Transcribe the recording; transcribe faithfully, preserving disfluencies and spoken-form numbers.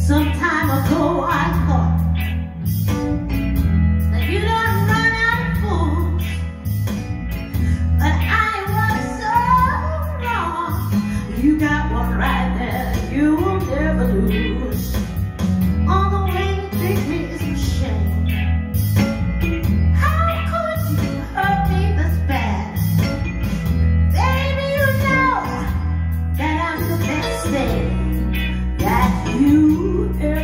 Some time ago I thought that you don't run out of fools, but I was so wrong. You got one right there you will never lose. On the way you treat me is a shame. How could you hurt me this bad? Baby, you know that I'm the best thing that you ever